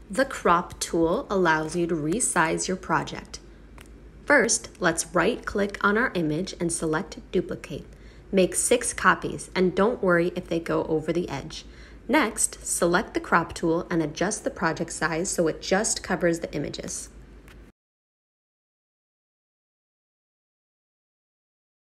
The crop tool allows you to resize your project. First, let's right-click on our image and select Duplicate. Make 6 copies and don't worry if they go over the edge. Next, select the crop tool and adjust the project size so it just covers the images.